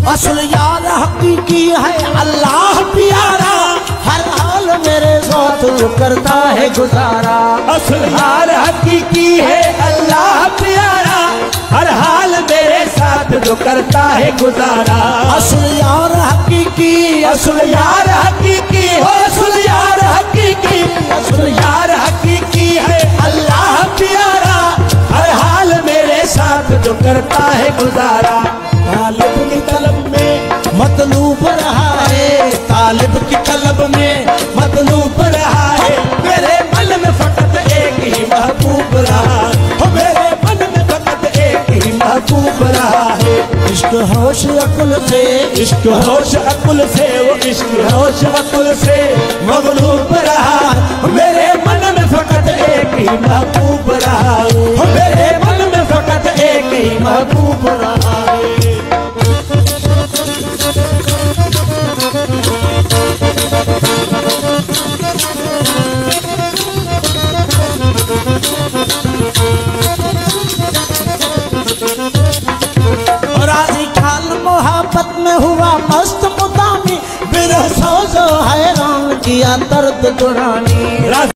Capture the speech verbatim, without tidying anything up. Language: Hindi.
असल यार हकीकी है अल्लाह प्यारा, हर हाल मेरे साथ करता है गुजारा। असल यार हकीकी है अल्लाह प्यारा, हर हाल मेरे साथ जो करता है गुजारा। असल यार हकीकी, असल यार हकीकी हो, असल यार हकीकी, असल यार हकीकी है अल्लाह प्यारा, हर हाल मेरे साथ जो करता है गुजारा। तालिब की तलब में मतलूब रहा है, तालिब की तलब में मतलूब रहा है, मेरे मन में फकत एक ही महबूब रहा, मेरे मन में फकत एक ही महबूब रहा है। इश्क होश अकुल से, इश्क होश अकुल से, वो इश्क होश अकुल से मगलूब रहा, मेरे मन में फकत एक ही महबूब रहा, मेरे मन में फकत एक ही महबूब रहा है। राजी ख्याल मोहब्बत में हुआ मस्त मुदामी, बिरह सोजो हैरान किया दर्द दुरानी।